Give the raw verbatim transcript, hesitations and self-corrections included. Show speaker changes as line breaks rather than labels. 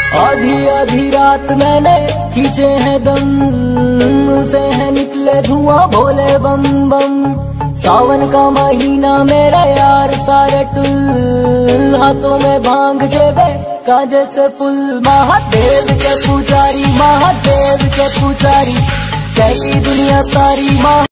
आधी आधी रात मैंने खींचे हैं दम, से है निकले धुआं भोले बम बम। सावन का महीना मेरा यार सारे टुल, हाथों में भांग जेबे काजे से फुल। महादेव के पुजारी, महादेव के पुजारी, कैसी दुनिया सारी।